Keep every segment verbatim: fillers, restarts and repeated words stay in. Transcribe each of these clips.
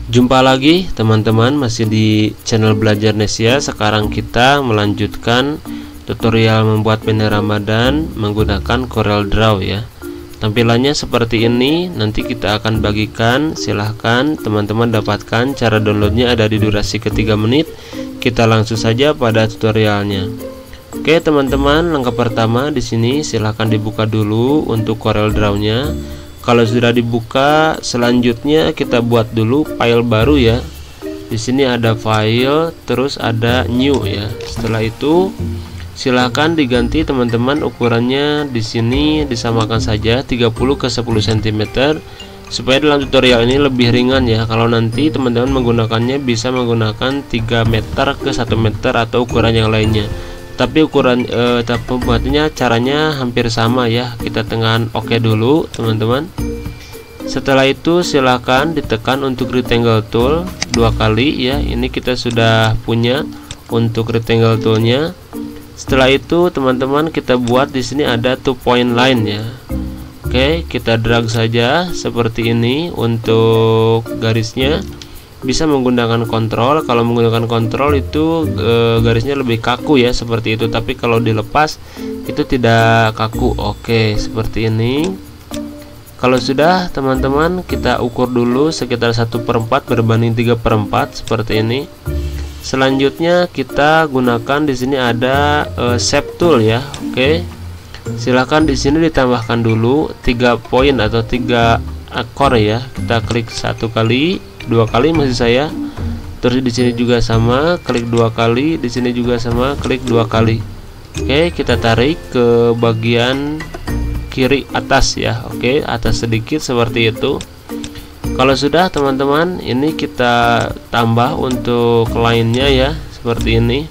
Jumpa lagi teman-teman, masih di channel Belajar Nesia. Sekarang kita melanjutkan tutorial membuat banner Ramadan menggunakan Corel Draw ya. Tampilannya seperti ini, nanti kita akan bagikan. Silahkan teman-teman dapatkan. Cara downloadnya ada di durasi ketiga menit. Kita langsung saja pada tutorialnya. Oke teman-teman, langkah pertama di sini silahkan dibuka dulu untuk Corel Draw-nya. Kalau sudah dibuka, selanjutnya kita buat dulu file baru ya. Di sini ada file, terus ada new ya. Setelah itu silahkan diganti teman-teman ukurannya. Di sini disamakan saja tiga puluh ke sepuluh sentimeter supaya dalam tutorial ini lebih ringan ya. Kalau nanti teman-teman menggunakannya bisa menggunakan tiga meter ke satu meter atau ukuran yang lainnya. Tapi ukuran eh, pembuatnya caranya hampir sama ya. Kita tekan oke dulu teman-teman. Setelah itu silakan ditekan untuk rectangle tool dua kali ya. Ini kita sudah punya untuk rectangle toolnya. Setelah itu teman-teman kita buat di sini ada two point line ya. Oke, kita drag saja seperti ini untuk garisnya. Bisa menggunakan kontrol. Kalau menggunakan kontrol itu e, garisnya lebih kaku ya, seperti itu. Tapi kalau dilepas itu tidak kaku. Oke, seperti ini. Kalau sudah teman-teman, kita ukur dulu sekitar satu per empat berbanding tiga per empat seperti ini. Selanjutnya kita gunakan di sini ada e, shape tool ya. Oke. Silahkan di sini ditambahkan dulu tiga poin atau tiga akor ya. Kita klik satu kali, dua kali maksud saya. Terus di sini juga sama, klik dua kali, di sini juga sama, klik dua kali. Oke, kita tarik ke bagian kiri atas ya. Oke, atas sedikit seperti itu. Kalau sudah teman-teman, ini kita tambah untuk lainnya ya, seperti ini.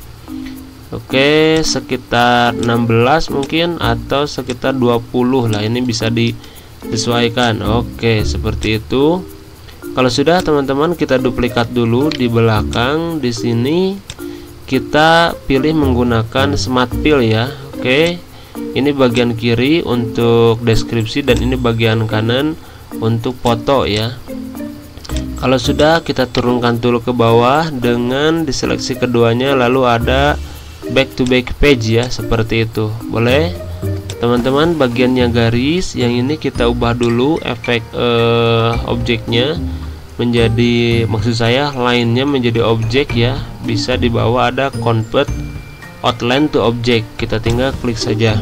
Oke, sekitar enam belas mungkin atau sekitar dua puluh lah, ini bisa disesuaikan. Oke, seperti itu. Kalau sudah teman-teman, kita duplikat dulu di belakang. Di sini kita pilih menggunakan smart fill ya. Oke, ini bagian kiri untuk deskripsi dan ini bagian kanan untuk foto ya. Kalau sudah, kita turunkan dulu ke bawah dengan diseleksi keduanya, lalu ada back to back page ya, seperti itu. Boleh teman-teman, bagiannya garis yang ini kita ubah dulu efek eh, objeknya menjadi, maksud saya lainnya menjadi objek ya. Bisa di bawah ada convert outline to object, kita tinggal klik saja.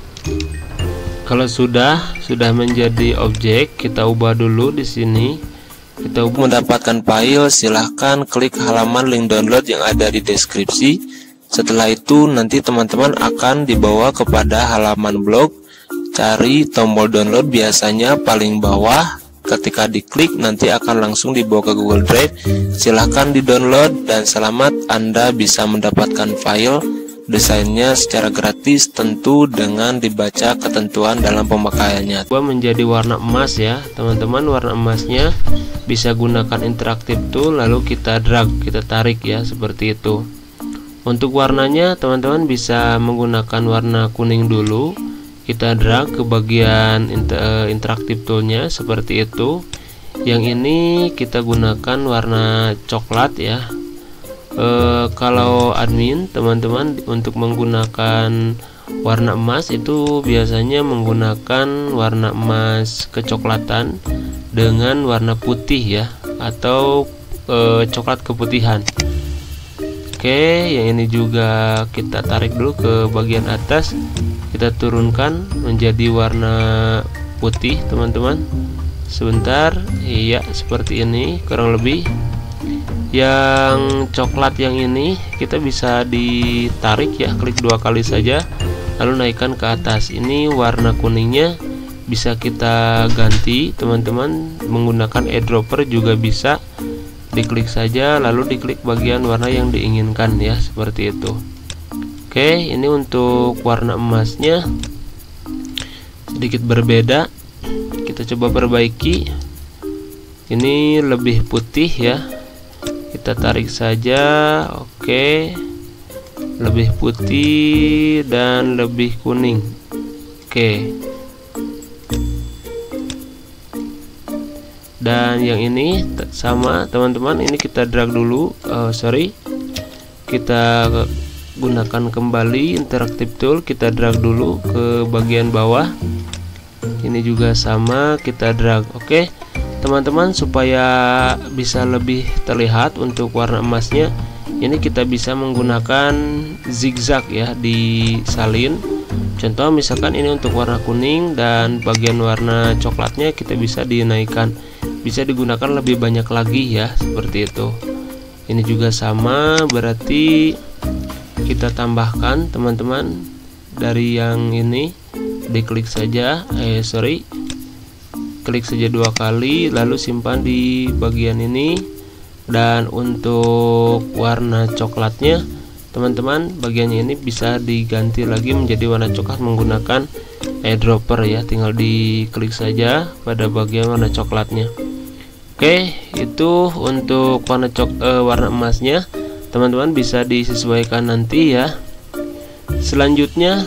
Kalau sudah sudah menjadi objek, kita ubah dulu di sini. Kita ubah. Mendapatkan file, silahkan klik halaman link download yang ada di deskripsi. Setelah itu nanti teman-teman akan dibawa kepada halaman blog. Cari tombol download biasanya paling bawah. Ketika diklik nanti akan langsung dibawa ke Google Drive. Silahkan di download dan selamat, Anda bisa mendapatkan file desainnya secara gratis, tentu dengan dibaca ketentuan dalam pemakaiannya. Menjadi warna emas ya teman-teman. Warna emasnya bisa gunakan interaktif tool, lalu kita drag, kita tarik ya, seperti itu. Untuk warnanya teman-teman bisa menggunakan warna kuning dulu. Kita drag ke bagian inter interaktif toolnya seperti itu. Yang ini kita gunakan warna coklat ya. E, kalau admin teman-teman untuk menggunakan warna emas itu biasanya menggunakan warna emas kecoklatan dengan warna putih ya, atau e, coklat keputihan. Oke, yang ini juga kita tarik dulu ke bagian atas, kita turunkan menjadi warna putih teman-teman. Sebentar, iya seperti ini kurang lebih. Yang coklat yang ini kita bisa ditarik ya, klik dua kali saja lalu naikkan ke atas. Ini warna kuningnya bisa kita ganti teman-teman, menggunakan eyedropper juga bisa. Diklik saja lalu diklik bagian warna yang diinginkan ya, seperti itu. Oke, ini untuk warna emasnya sedikit berbeda. Kita coba perbaiki. Ini lebih putih ya. Kita tarik saja. Oke, lebih putih dan lebih kuning. Oke, Dan yang ini sama teman-teman, ini kita drag dulu, uh, sorry kita gunakan kembali interactive tool, kita drag dulu ke bagian bawah. Ini juga sama, kita drag. Oke teman-teman, supaya bisa lebih terlihat untuk warna emasnya, ini kita bisa menggunakan zigzag ya di salin. Contoh misalkan ini untuk warna kuning dan bagian warna coklatnya kita bisa dinaikkan, bisa digunakan lebih banyak lagi ya, seperti itu. Ini juga sama, berarti kita tambahkan teman-teman dari yang ini, diklik saja, eh sorry klik saja dua kali lalu simpan di bagian ini. Dan untuk warna coklatnya teman-teman, bagiannya ini bisa diganti lagi menjadi warna coklat menggunakan eyedropper ya, tinggal diklik saja pada bagian warna coklatnya. Oke, itu untuk warna cok eh, warna emasnya teman-teman, bisa disesuaikan nanti ya. Selanjutnya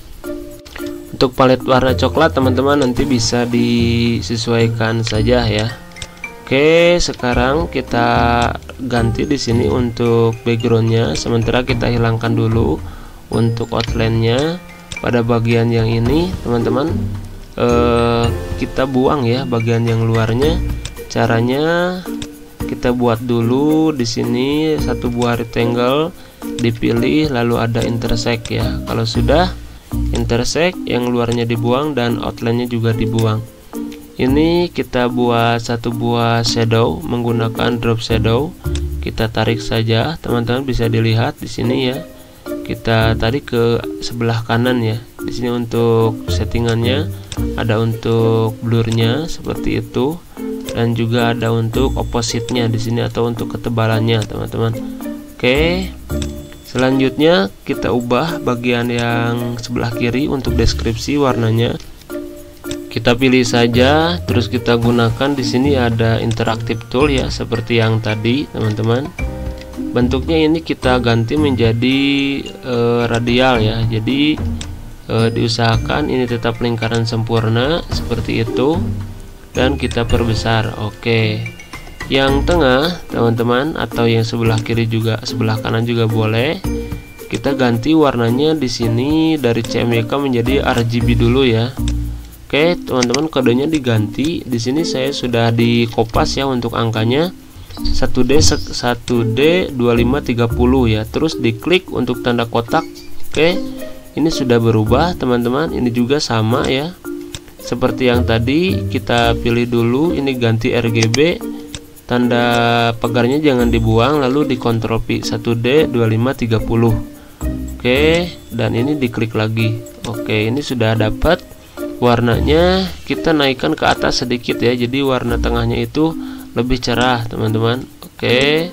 untuk palet warna coklat teman-teman nanti bisa disesuaikan saja ya. Oke, sekarang kita ganti di sini untuk backgroundnya, sementara kita hilangkan dulu untuk outline-nya. Pada bagian yang ini teman-teman, eh, kita buang ya bagian yang luarnya. Caranya kita buat dulu di sini satu buah rectangle, dipilih lalu ada intersect ya. Kalau sudah intersect, yang luarnya dibuang dan outline-nya juga dibuang. Ini kita buat satu buah shadow menggunakan drop shadow. Kita tarik saja, teman-teman bisa dilihat di sini ya. Kita tarik ke sebelah kanan ya. Di sini untuk settingannya ada untuk blurnya seperti itu, dan juga ada untuk opposite-nya di sini atau untuk ketebalannya, teman-teman. Oke. Selanjutnya kita ubah bagian yang sebelah kiri untuk deskripsi warnanya. Kita pilih saja, terus kita gunakan di sini ada interactive tool ya, seperti yang tadi teman-teman. Bentuknya ini kita ganti menjadi e, radial ya. Jadi e, diusahakan ini tetap lingkaran sempurna seperti itu, dan kita perbesar. Oke. Yang tengah teman-teman, atau yang sebelah kiri juga, sebelah kanan juga boleh. Kita ganti warnanya di sini dari C M Y K menjadi R G B dulu ya. Oke teman-teman, kodenya diganti. Di sini saya sudah di kopas ya untuk angkanya satu D satu D dua lima tiga nol ya. Terus diklik untuk tanda kotak. Oke, ini sudah berubah teman-teman. Ini juga sama ya, seperti yang tadi. Kita pilih dulu, ini ganti R G B, tanda pagarnya jangan dibuang, lalu di Ctrl P satu D dua lima tiga nol. Oke, dan ini diklik lagi. Oke, ini sudah dapat warnanya. Kita naikkan ke atas sedikit ya, jadi warna tengahnya itu lebih cerah teman-teman. Oke,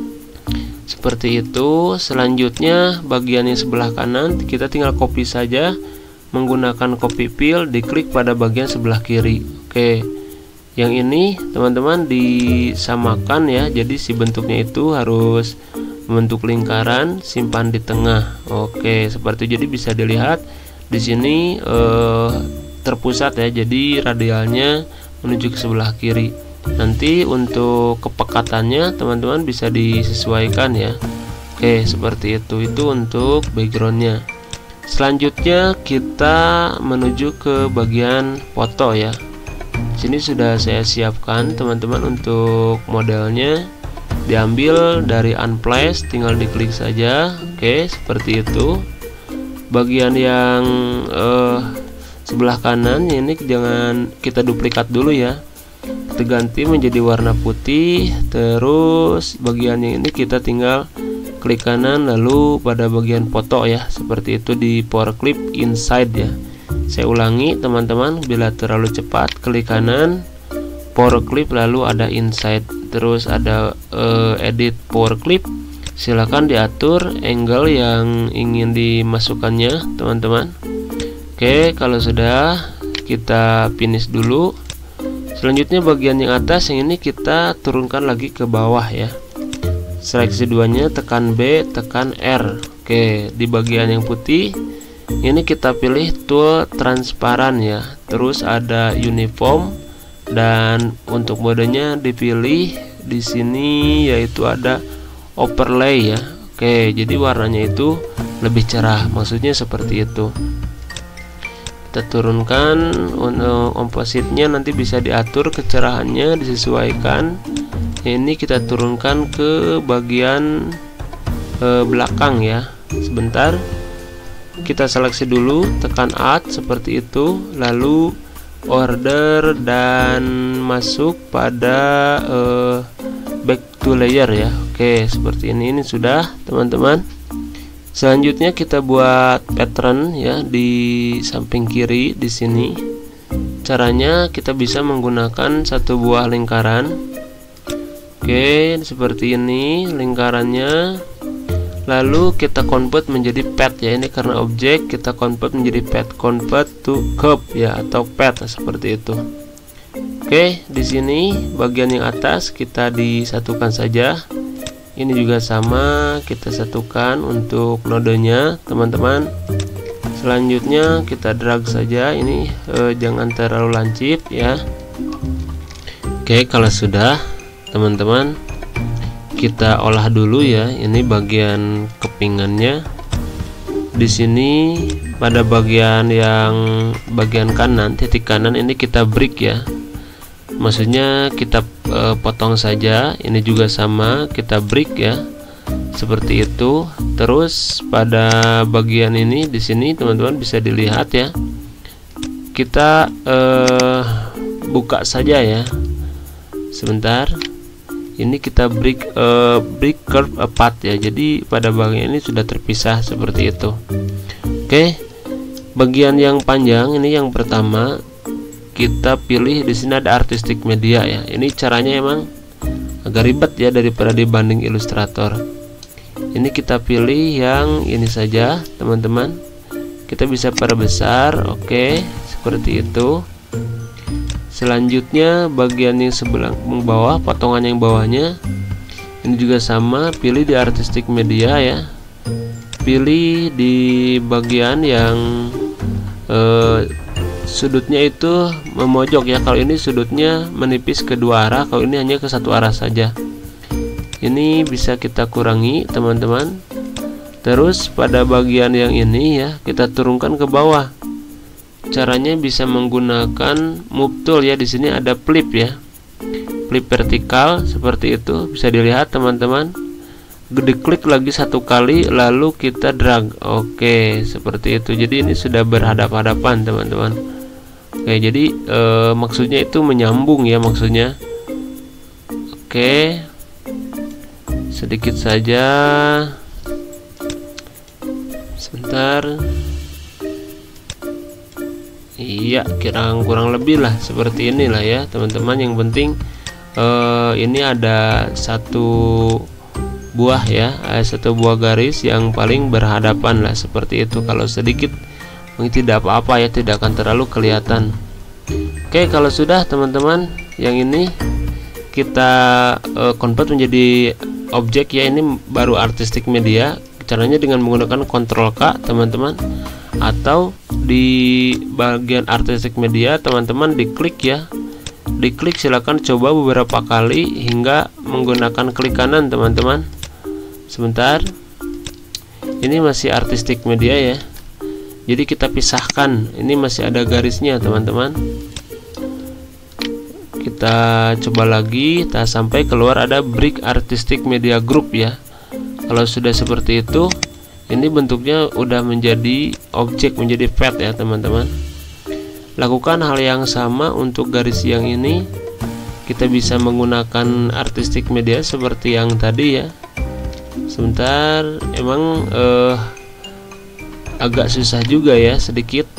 seperti itu. Selanjutnya bagian yang sebelah kanan kita tinggal copy saja menggunakan copy fill, diklik pada bagian sebelah kiri. Oke, yang ini teman-teman disamakan ya, jadi si bentuknya itu harus membentuk lingkaran, simpan di tengah. Oke, seperti itu. Jadi bisa dilihat di sini eh, terpusat ya, jadi radialnya menuju ke sebelah kiri. Nanti untuk kepekatannya teman-teman bisa disesuaikan ya. Oke, seperti itu. Itu untuk backgroundnya. Selanjutnya kita menuju ke bagian foto ya. Sini sudah saya siapkan teman-teman untuk modelnya. Diambil dari unplace, tinggal diklik saja. Oke, seperti itu. Bagian yang eh, sebelah kanan ini jangan kita duplikat dulu ya, kita ganti menjadi warna putih. Terus bagian yang ini kita tinggal klik kanan lalu pada bagian foto ya, seperti itu di power clip inside ya. Saya ulangi teman-teman, bila terlalu cepat klik kanan power clip lalu ada inside, terus ada uh, edit power clip. Silakan diatur angle yang ingin dimasukkannya teman-teman. Oke, kalau sudah kita finish dulu. Selanjutnya bagian yang atas yang ini kita turunkan lagi ke bawah ya. Seleksi duanya, tekan B, tekan R. Oke, di bagian yang putih ini kita pilih tool transparan ya. Terus ada uniform, dan untuk modenya dipilih di sini yaitu ada overlay ya. Oke, jadi warnanya itu lebih cerah, maksudnya seperti itu. Kita turunkan untuk kompositnya, nanti bisa diatur kecerahannya, disesuaikan. Ini kita turunkan ke bagian eh, belakang ya. Sebentar, kita seleksi dulu, tekan Alt seperti itu, lalu order dan masuk pada uh, back to layer ya. Oke, seperti ini. Ini sudah, teman-teman. Selanjutnya kita buat pattern ya di samping kiri di sini. Caranya kita bisa menggunakan satu buah lingkaran. Oke, seperti ini lingkarannya. Lalu kita convert menjadi pad ya. Ini karena objek, kita convert menjadi pad, convert to curve ya, atau pad seperti itu. Oke, di sini bagian yang atas kita disatukan saja. Ini juga sama, kita satukan untuk nodenya, teman-teman. Selanjutnya kita drag saja. Ini eh, jangan terlalu lancip ya. Oke, kalau sudah, teman-teman, kita olah dulu ya. Ini bagian kepingannya. Di sini pada bagian yang bagian kanan, titik kanan ini kita break ya. Maksudnya kita e, potong saja. Ini juga sama, kita break ya. Seperti itu. Terus pada bagian ini di sini teman-teman bisa dilihat ya. Kita e, buka saja ya. Sebentar. Ini kita break uh, break curve apart ya. Jadi pada bagian ini sudah terpisah seperti itu. Oke, bagian yang panjang ini yang pertama kita pilih. Di sini ada artistic media ya. Ini caranya emang agak ribet ya daripada dibanding Illustrator. Ini kita pilih yang ini saja, teman-teman. Kita bisa perbesar. Oke, seperti itu. Selanjutnya bagian yang sebelah bawah, potongan yang bawahnya ini juga sama, pilih di artistic media ya. Pilih di bagian yang eh, sudutnya itu memojok ya. Kalau ini sudutnya menipis kedua arah, kalau ini hanya ke satu arah saja. Ini bisa kita kurangi, teman-teman. Terus pada bagian yang ini ya, kita turunkan ke bawah. Caranya bisa menggunakan move tool ya. Di sini ada flip ya, flip vertikal seperti itu, bisa dilihat teman-teman. Diklik lagi satu kali lalu kita drag. Oke, seperti itu. Jadi ini sudah berhadap-hadapan teman-teman. Oke, jadi e, maksudnya itu menyambung ya maksudnya. Oke, sedikit saja, sebentar. Iya, kurang kurang lebih lah seperti inilah ya teman-teman. Yang penting uh, ini ada satu buah ya, ada satu buah garis yang paling berhadapan lah seperti itu. Kalau sedikit mungkin tidak apa-apa ya, tidak akan terlalu kelihatan. Oke, kalau sudah teman-teman, yang ini kita uh, convert menjadi objek ya. Ini baru artistic media. Caranya dengan menggunakan Ctrl K teman-teman, atau di bagian artistic media teman-teman diklik ya, diklik, silakan coba beberapa kali hingga menggunakan klik kanan teman-teman. Sebentar, ini masih artistic media ya, jadi kita pisahkan. Ini masih ada garisnya teman-teman. Kita coba lagi, kita sampai keluar ada break artistic media group ya. Kalau sudah seperti itu, ini bentuknya udah menjadi objek, menjadi pad ya teman-teman. Lakukan hal yang sama untuk garis yang ini. Kita bisa menggunakan artistic media seperti yang tadi ya. Sebentar, emang eh, agak susah juga ya sedikit.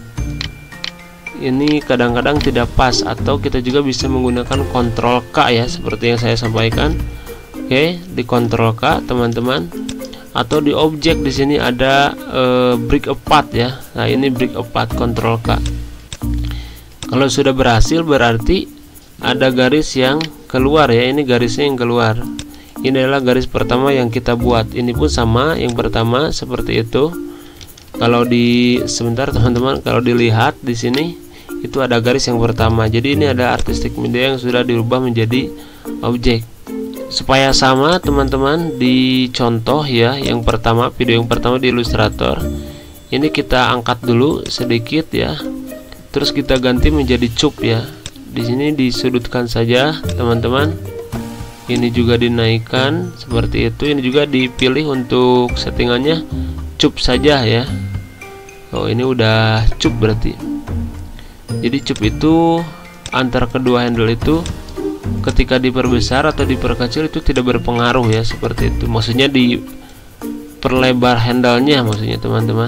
Ini kadang-kadang tidak pas, atau kita juga bisa menggunakan Ctrl K ya, seperti yang saya sampaikan. Oke, di Ctrl K teman-teman. Atau di objek di sini ada uh, break apart ya. Nah, ini break apart, Ctrl K. Kalau sudah berhasil berarti ada garis yang keluar ya. Ini garisnya yang keluar. Ini adalah garis pertama yang kita buat. Ini pun sama, yang pertama seperti itu. Kalau di sebentar teman-teman, kalau dilihat di sini, itu ada garis yang pertama. Jadi ini ada artistic media yang sudah dirubah menjadi objek. Supaya sama teman-teman, di contoh ya, yang pertama, video yang pertama di Illustrator ini kita angkat dulu sedikit ya, terus kita ganti menjadi cup ya. Di sini disudutkan saja teman-teman, ini juga dinaikkan seperti itu. Ini juga dipilih untuk settingannya cup saja ya. Oh, ini udah cup berarti. Jadi cup itu antara kedua handle itu ketika diperbesar atau diperkecil itu tidak berpengaruh ya, seperti itu. Maksudnya di perlebar handle-nya maksudnya teman-teman.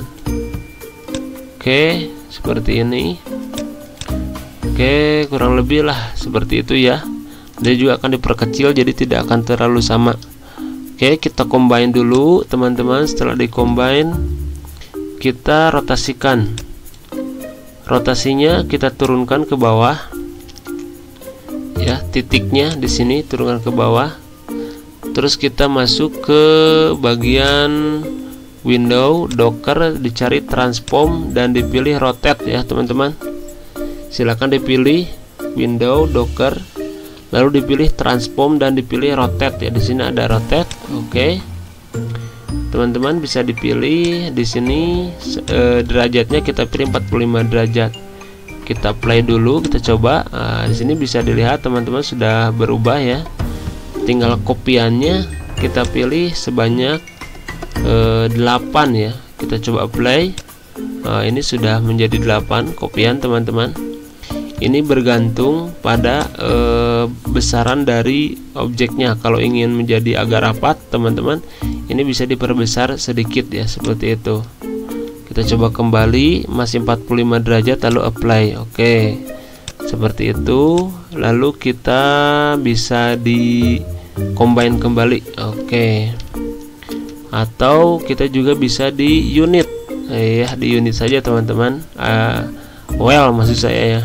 Oke, seperti ini. Oke, kurang lebih lah seperti itu ya. Dia juga akan diperkecil jadi tidak akan terlalu sama. Oke, kita combine dulu teman-teman. Setelah di combine, kita rotasikan. Rotasinya kita turunkan ke bawah ya, titiknya di sini turunkan ke bawah. Terus kita masuk ke bagian window, docker, dicari transform dan dipilih rotate ya teman-teman. Silakan dipilih window, docker, lalu dipilih transform dan dipilih rotate ya. Di sini ada rotate. Oke, teman-teman bisa dipilih di sini eh, derajatnya kita pilih empat puluh lima derajat. Kita play dulu, kita coba. Nah, di sini bisa dilihat teman-teman sudah berubah ya. Tinggal kopiannya kita pilih sebanyak eh, delapan ya. Kita coba play. Nah, ini sudah menjadi delapan kopian teman-teman. Ini bergantung pada eh, besaran dari objeknya. Kalau ingin menjadi agak rapat teman-teman, ini bisa diperbesar sedikit ya, seperti itu. Kita coba kembali, masih empat puluh lima derajat, lalu apply. Oke, seperti itu. Lalu kita bisa di combine kembali. Oke, atau kita juga bisa di unit ya, di unit saja teman-teman. uh, well maksud saya ya.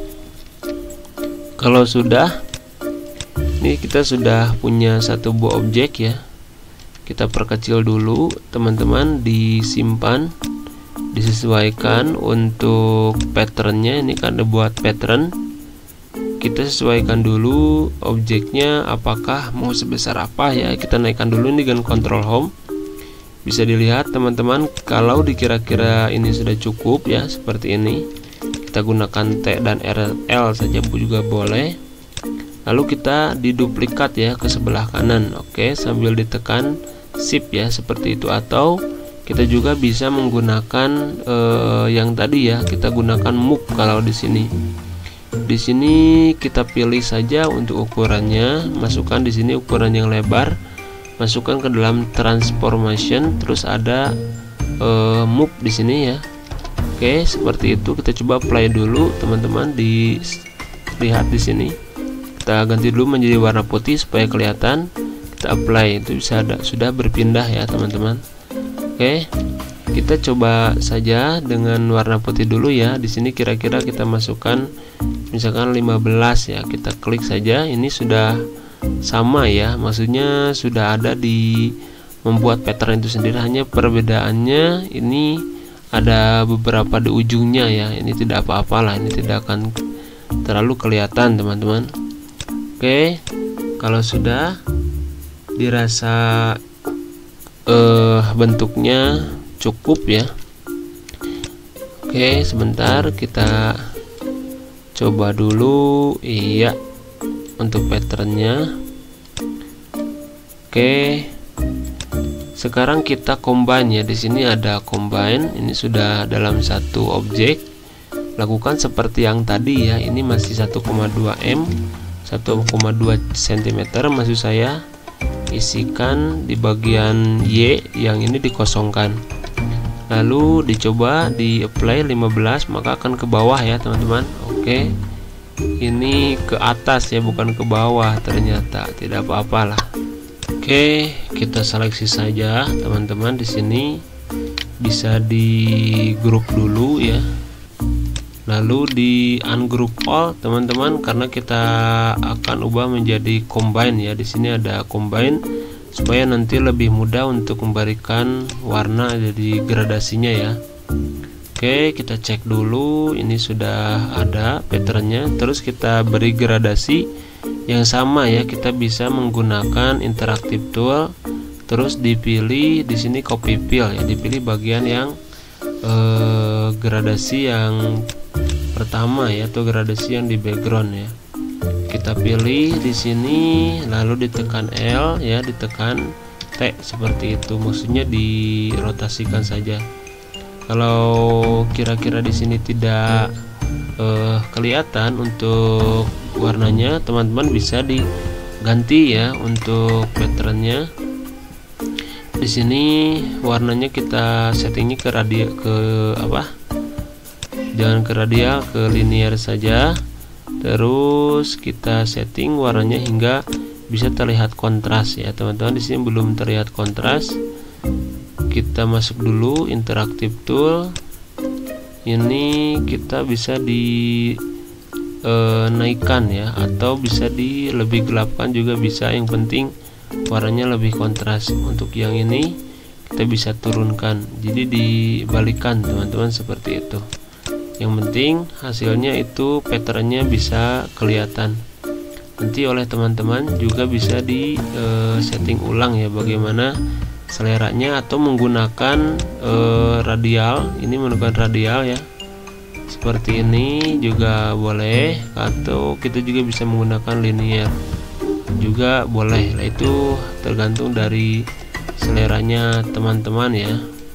Kalau sudah, ini kita sudah punya satu buah objek ya. Kita perkecil dulu teman-teman, disimpan, disesuaikan untuk patternnya. Ini kan ada buat pattern, kita sesuaikan dulu objeknya apakah mau sebesar apa ya. Kita naikkan dulu ini dengan control home. Bisa dilihat teman-teman, kalau dikira-kira ini sudah cukup ya, seperti ini. Kita gunakan T dan R L saja juga boleh. Lalu kita diduplikat ya ke sebelah kanan. Oke, sambil ditekan shift ya, seperti itu. Atau kita juga bisa menggunakan eh, yang tadi ya, kita gunakan move. Kalau di sini, di sini kita pilih saja untuk ukurannya, masukkan di sini ukuran yang lebar, masukkan ke dalam transformation, terus ada eh, move di sini ya. Oke, seperti itu. Kita coba play dulu teman-teman, dilihat di sini. Kita ganti dulu menjadi warna putih supaya kelihatan. Kita apply, itu bisa ada, sudah berpindah ya teman-teman. Oke, kita coba saja dengan warna putih dulu ya. Di sini kira-kira kita masukkan misalkan lima belas ya. Kita klik saja, ini sudah sama ya. Maksudnya sudah ada di membuat pattern itu sendiri. Hanya perbedaannya ini ada beberapa di ujungnya ya. Ini tidak apa-apalah, ini tidak akan terlalu kelihatan teman-teman. Oke, kalau sudah dirasa eh, bentuknya cukup ya. Oke, sebentar kita coba dulu. Iya, untuk patternnya. Oke, sekarang kita combine ya. Di sini ada combine. Ini sudah dalam satu objek. Lakukan seperti yang tadi ya. Ini masih satu koma dua M, satu koma dua sentimeter maksud saya. Isikan di bagian Y, yang ini dikosongkan. Lalu dicoba di apply lima belas, maka akan ke bawah ya teman-teman. Oke, ini ke atas ya, bukan ke bawah. Ternyata tidak apa-apalah. Oke, kita seleksi saja teman-teman. Di sini bisa di grup dulu ya, lalu di ungroup all teman-teman, karena kita akan ubah menjadi combine ya. Di sini ada combine supaya nanti lebih mudah untuk memberikan warna jadi gradasinya ya. Oke, kita cek dulu ini sudah ada patternnya. Terus kita beri gradasi yang sama ya. Kita bisa menggunakan interactive tool. Terus dipilih di sini copy fill ya. Dipilih bagian yang eh, gradasi yang pertama ya, atau gradasi yang di background ya. Kita pilih di sini, lalu ditekan L ya, ditekan T seperti itu. Maksudnya dirotasikan saja. Kalau kira-kira di sini tidak eh, kelihatan untuk warnanya, teman-teman bisa diganti ya untuk patternnya. Di sini warnanya kita settingnya ke radial, ke apa? Jangan ke radial, ke linear saja. Terus kita setting warnanya hingga bisa terlihat kontras ya, teman-teman. Di sini belum terlihat kontras. Kita masuk dulu interactive tool. Ini kita bisa di e, naikkan ya, atau bisa di lebih gelapkan juga bisa. Yang penting warnanya lebih kontras. Untuk yang ini kita bisa turunkan, jadi dibalikan teman-teman, seperti itu. Yang penting hasilnya itu patternnya bisa kelihatan. Nanti oleh teman-teman juga bisa di e, setting ulang ya, bagaimana seleranya, atau menggunakan e, radial. Ini menggunakan radial ya, seperti ini juga boleh, atau kita juga bisa menggunakan linear juga boleh. Nah, itu tergantung dari seleranya teman-teman ya.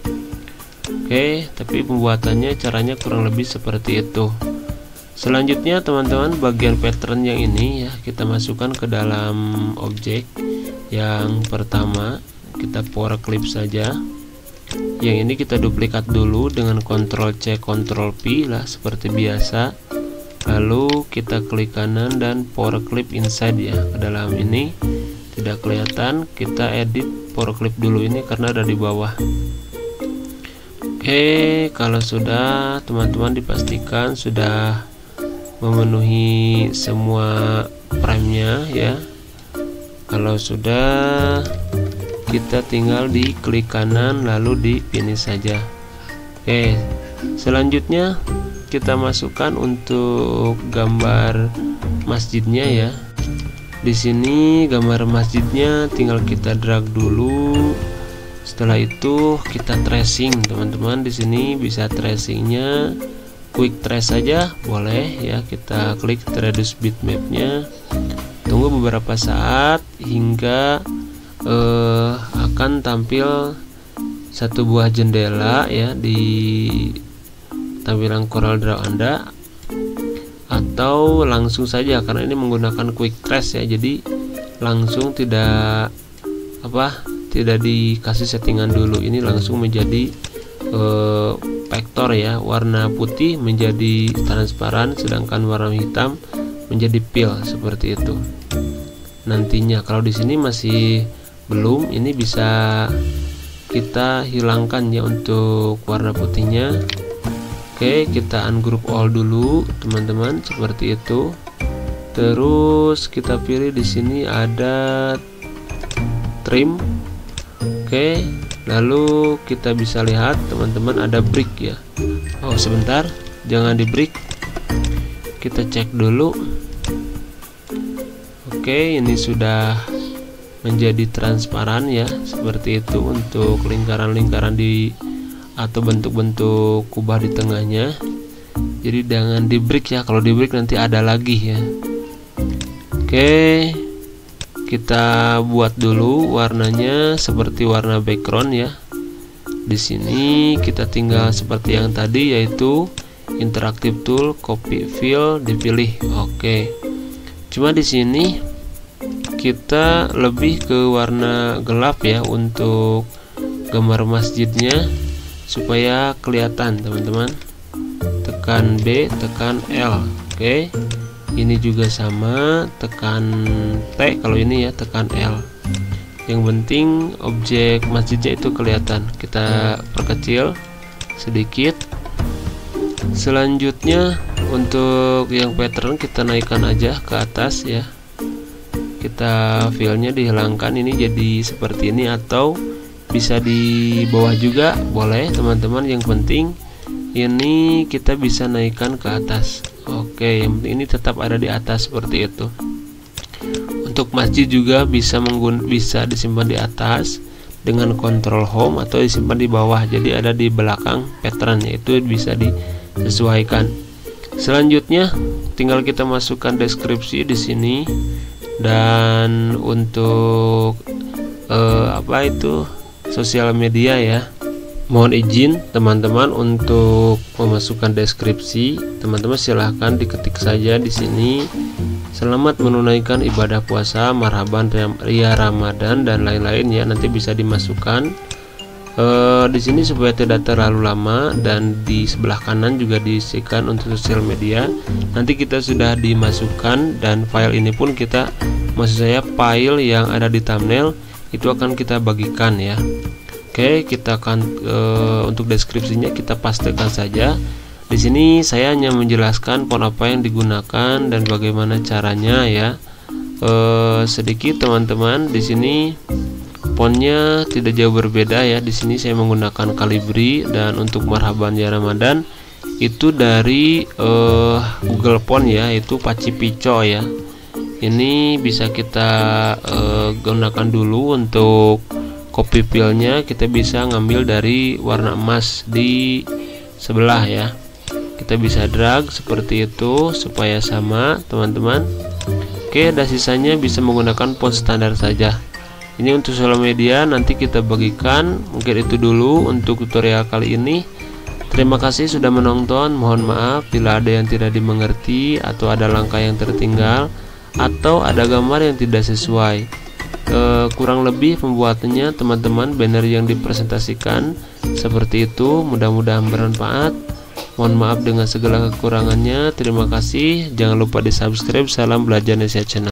Oke, tapi pembuatannya caranya kurang lebih seperti itu. Selanjutnya teman-teman, bagian pattern yang ini ya, kita masukkan ke dalam objek. Yang pertama kita power clip saja. Yang ini kita duplikat dulu dengan Ctrl C Ctrl V lah, seperti biasa. Lalu kita klik kanan dan power clip inside ya, ke dalam ini. Tidak kelihatan, kita edit power clip dulu ini karena ada di bawah. Oke, kalau sudah, teman-teman dipastikan sudah memenuhi semua frame-nya ya. Kalau sudah, kita tinggal di klik kanan lalu di finish saja. Oke, selanjutnya kita masukkan untuk gambar masjidnya ya. Di sini gambar masjidnya tinggal kita drag dulu. Setelah itu kita tracing teman-teman. Di sini bisa tracingnya quick trace saja boleh ya. Kita klik reduce bitmapnya. Tunggu beberapa saat hingga eh, akan tampil satu buah jendela ya di tampilan Corel Draw Anda, atau langsung saja karena ini menggunakan quick trace ya, jadi langsung tidak apa tidak dikasih settingan dulu. Ini langsung menjadi eh, vektor ya, warna putih menjadi transparan, sedangkan warna hitam menjadi pil, seperti itu. Nantinya kalau di sini masih belum, ini bisa kita hilangkan ya untuk warna putihnya. Oke, kita ungroup all dulu teman-teman, seperti itu. Terus kita pilih di sini ada trim. Oke, lalu kita bisa lihat teman-teman ada brick ya. Oh sebentar, jangan di brick, kita cek dulu. Oke, ini sudah menjadi transparan ya, seperti itu untuk lingkaran-lingkaran di atau bentuk-bentuk kubah di tengahnya. Jadi jangan di break ya, kalau di break nanti ada lagi ya. Oke, kita buat dulu warnanya seperti warna background ya. Di sini kita tinggal seperti yang tadi, yaitu interactive tool, copy fill, dipilih. Oke, cuma di sini kita lebih ke warna gelap ya untuk gambar masjidnya, supaya kelihatan teman-teman. Tekan B, tekan L. Oke, ini juga sama, tekan T kalau ini ya, tekan L. Yang penting objek masjidnya itu kelihatan. Kita perkecil sedikit. Selanjutnya untuk yang pattern kita naikkan aja ke atas ya. Kita fillnya dihilangkan, ini jadi seperti ini, atau bisa di bawah juga boleh teman-teman. Yang penting ini kita bisa naikkan ke atas. Oke, yang penting ini tetap ada di atas seperti itu. Untuk masjid juga bisa menggun bisa disimpan di atas dengan kontrol home atau disimpan di bawah, jadi ada di belakang pattern, yaitu bisa disesuaikan. Selanjutnya tinggal kita masukkan deskripsi di sini, dan untuk eh, apa itu sosial media ya. Mohon izin teman-teman untuk memasukkan deskripsi. Teman-teman silahkan diketik saja di sini. Selamat menunaikan ibadah puasa, marhaban ria Ramadan dan lain-lain ya. Nanti bisa dimasukkan e, di sini supaya tidak terlalu lama, dan di sebelah kanan juga diisikan untuk sosial media. Nanti kita sudah dimasukkan, dan file ini pun kita, maksud saya file yang ada di thumbnail itu akan kita bagikan ya. Oke, kita akan e, untuk deskripsinya kita pastekan saja. Di sini saya hanya menjelaskan font apa yang digunakan dan bagaimana caranya ya. E, sedikit teman-teman, di sini fontnya tidak jauh berbeda ya. Di sini saya menggunakan Calibri, dan untuk marhaban ya Ramadan itu dari e, Google Font ya, itu Paci Pico ya. Ini bisa kita e, gunakan dulu. Untuk copy filenya kita bisa ngambil dari warna emas di sebelah ya. Kita bisa drag seperti itu supaya sama teman-teman. Oke, dan sisanya bisa menggunakan font standar saja. Ini untuk sosial media nanti kita bagikan. Mungkin itu dulu untuk tutorial kali ini. Terima kasih sudah menonton. Mohon maaf bila ada yang tidak dimengerti, atau ada langkah yang tertinggal, atau ada gambar yang tidak sesuai. E, kurang lebih pembuatannya teman-teman, banner yang dipresentasikan seperti itu. Mudah-mudahan bermanfaat. Mohon maaf dengan segala kekurangannya. Terima kasih. Jangan lupa di subscribe. Salam Belajar Indonesia Channel.